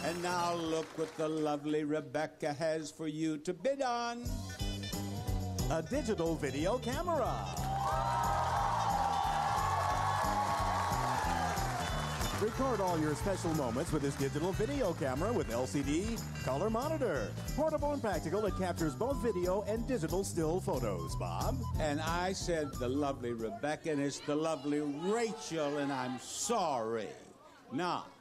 And now look what the lovely Rebecca has for you to bid on. A digital video camera. Record all your special moments with this digital video camera with LCD color monitor. Portable and practical, it captures both video and digital still photos, Bob. And I said the lovely Rebecca, and it's the lovely Rachel, and I'm sorry. Now,